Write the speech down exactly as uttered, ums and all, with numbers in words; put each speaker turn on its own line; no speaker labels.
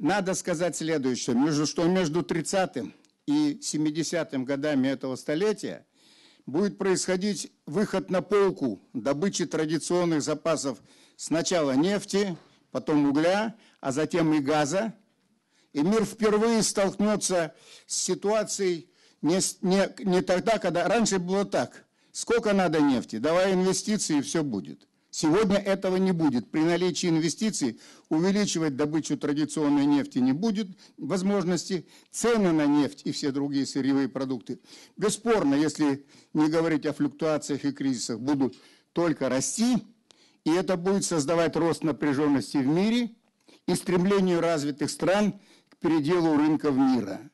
Надо сказать следующее, между, что между тридцатым и семидесятым годами этого столетия будет происходить выход на полку добычи традиционных запасов сначала нефти, потом угля, а затем и газа. И мир впервые столкнется с ситуацией не, не, не тогда, когда раньше было так. Сколько надо нефти, давай инвестиции, и все будет. Сегодня этого не будет. При наличии инвестиций увеличивать добычу традиционной нефти не будет возможности. Цены на нефть и все другие сырьевые продукты, бесспорно, если не говорить о флуктуациях и кризисах, будут только расти. И это будет создавать рост напряженности в мире и стремлению развитых стран к переделу рынков мира.